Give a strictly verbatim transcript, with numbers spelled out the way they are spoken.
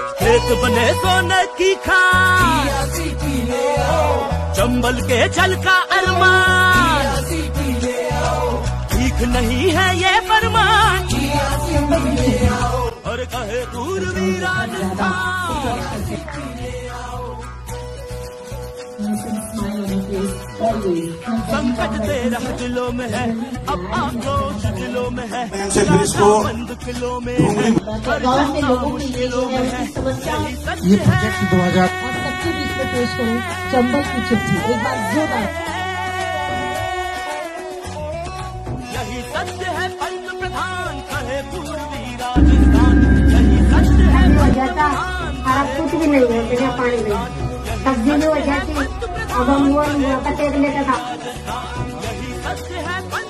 खेत बने सोने की खान, चंबल के जल का अरमान, ठीक नहीं है ये फरमान, और कहे पूर्वी राजस्थान। संकट तेरा दिलों में है, अब आक्रोश दिलों में है, बंद किलों में है, मुश्किलों में है। ये प्रोजेक्ट दो हजार और सबके बीच में पेश करूं चंबल की चिट्ठी। एक बार जोरदार। यही सत्य है पंच प्रधान, कहे पूर्वी राजस्थान। यही सत्य है वजह हरा कुछ भी नहीं है, बिना पानी नहीं सब्जी में वजह से अब हम वो कटे लेता था। यही सत्य है।